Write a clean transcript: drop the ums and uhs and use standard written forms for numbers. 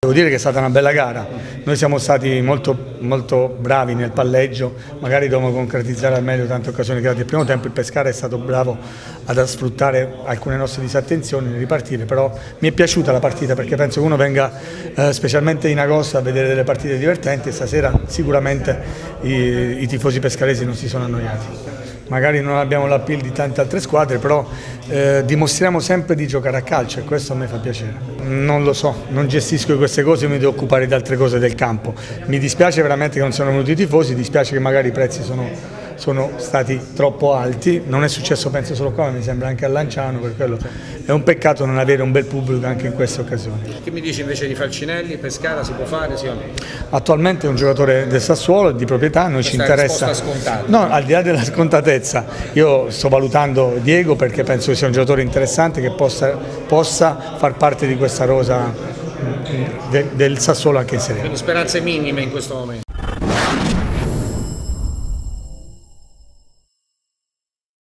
Devo dire che è stata una bella gara, noi siamo stati molto bravi nel palleggio, magari dobbiamo concretizzare al meglio tante occasioni create. Il primo tempo il Pescara è stato bravo ad sfruttare alcune nostre disattenzioni, ripartire, però mi è piaciuta la partita perché penso che uno venga specialmente in agosto a vedere delle partite divertenti e stasera sicuramente i tifosi pescaresi non si sono annoiati. Magari non abbiamo l'appeal di tante altre squadre, però dimostriamo sempre di giocare a calcio e questo a me fa piacere. Non lo so, non gestisco queste cose, io mi devo occupare di altre cose del campo. Mi dispiace veramente che non siano venuti i tifosi, dispiace che magari i prezzi sono stati troppo alti, non è successo penso solo qua, ma mi sembra anche a Lanciano, per quello è un peccato non avere un bel pubblico anche in queste occasioni. Che mi dici invece di Falcinelli? Pescara si può fare, sì o no? Attualmente è un giocatore del Sassuolo, di proprietà, noi ci interessa. Questa è scontata. No, al di là della scontatezza, io sto valutando Diego perché penso che sia un giocatore interessante che possa far parte di questa rosa del Sassuolo anche in Serie A. Quindi speranze minime in questo momento.